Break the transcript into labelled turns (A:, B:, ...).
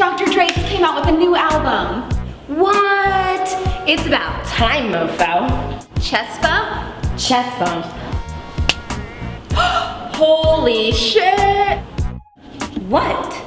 A: Dr. Dre just came out with a new album.
B: What? It's about time, mofo.
A: Chespa?
B: Chest bump. Holy shit! What?